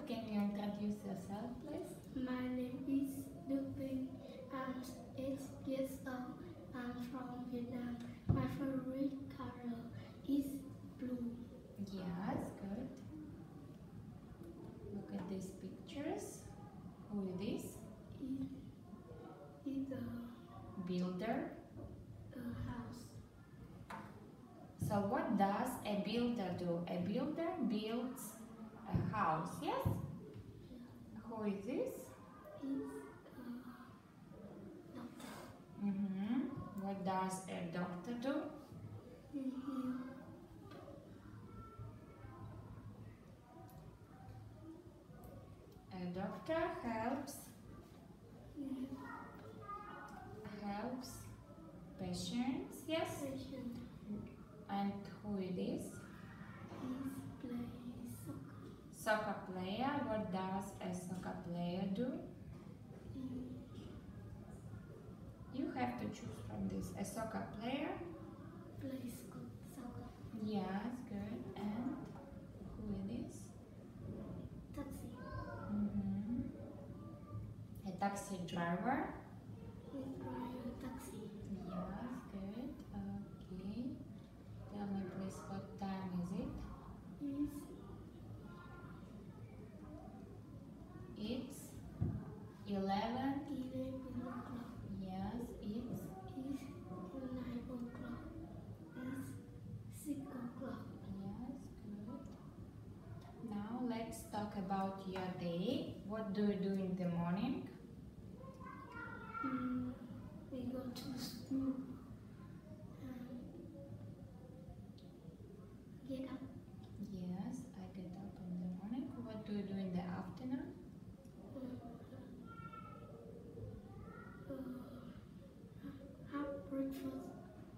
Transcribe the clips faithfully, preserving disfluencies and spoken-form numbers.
can you introduce yourself, please? My name is Dupin. I'm eight years old. I'm from Vietnam. My favorite color is blue. Yes, good. Look at these pictures. Who is this? It is a Builder. a house. So what does a builder do? A builder builds a house, yes? Who is this? It's a doctor. Mm-hmm. What does a doctor do? He heal. A doctor helps He helps patients, yes? patient. And who it is? He plays soccer. Soccer player. What does a soccer player do? He You have to choose from this. A soccer player. plays soccer. Yes, good. And who it is? Taxi. Mm-hmm. A taxi driver. He drives a taxi. Yes, good. Okay. Tell me please, what time is it? It's It's eleven. eleven o'clock. Yes, it's It's nine o'clock. It's six o'clock. yes, good. Now let's talk about your day. What do you do in the morning? Mm, we go to school and get up. Yes, I get up in the morning. What do you do in the afternoon? Uh, have breakfast.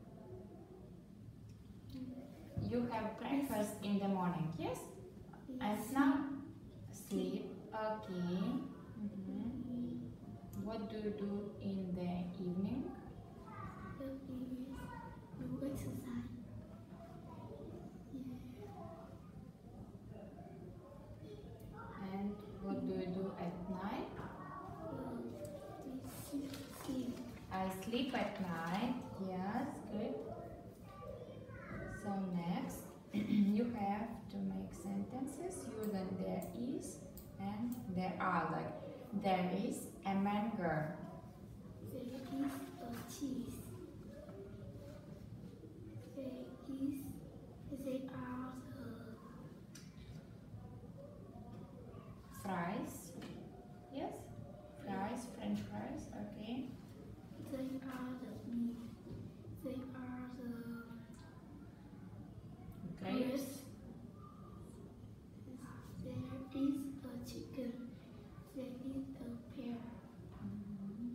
You have breakfast in the morning, yes? And Yes. now sleep. Okay. Mhm. What do you do in the evening? The evening do exercise. Yeah. And what do you do at night? Uh, we sleep. sleep. I sleep at night. Yes, good. So next, you have to make sentences using there is and there are. Like there is a mango. There is a cheese. There is. There are the Fries. Yes, fries, French fries. Okay. They are the meat. They are the Grapes. There is a chicken. There is a pear. Mhm.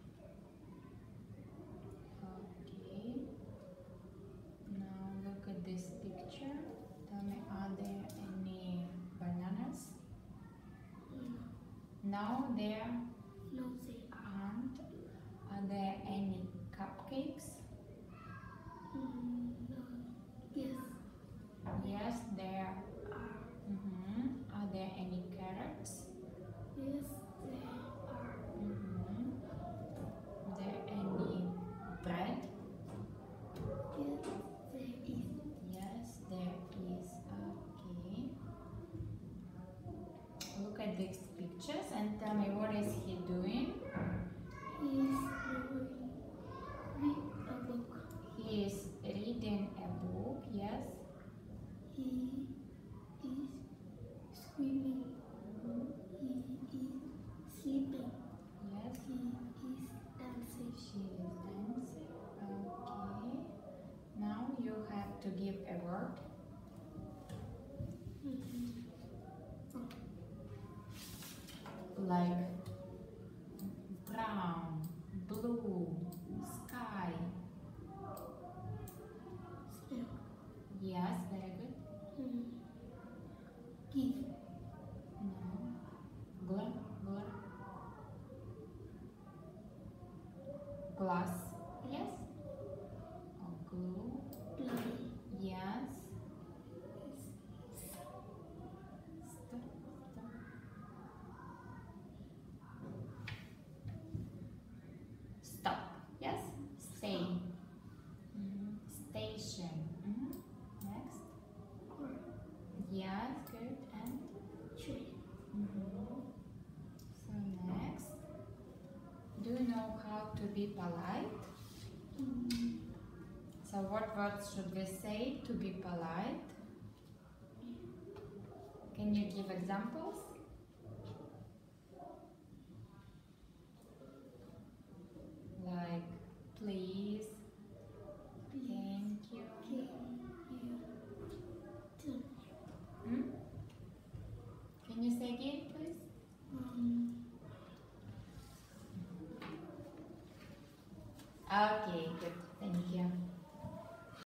Okay. Now look at this picture. Tell me, are there any bananas? No, No, there no, they are. aren't. Are there any cupcakes? Mm, no. Yes, Yes, there are. Mm-hmm. Are there any carrots? Yes, there are. Mm-hmm. There any bread? Yes, there is. Yes, there is. Okay. Look at these pictures and tell me, what is he doing? He is doing read a book. He is reading a book. Yes. He is screaming. He is sleeping. Yes. He is dancing. She is dancing. Okay. Now you have to give a word. Mhm. Like brown, blue, sky. Smell. Yes, very good. Mm. Give. No. Glove, glove. Glass. Yes. Or glue. Play. Yes. Stop, stop. Conversation. Mhm. Next. Yes, good. And tree, mhm. So next, do you know how to be polite? mm, So what words should we say to be polite? Can you give examples? Like please,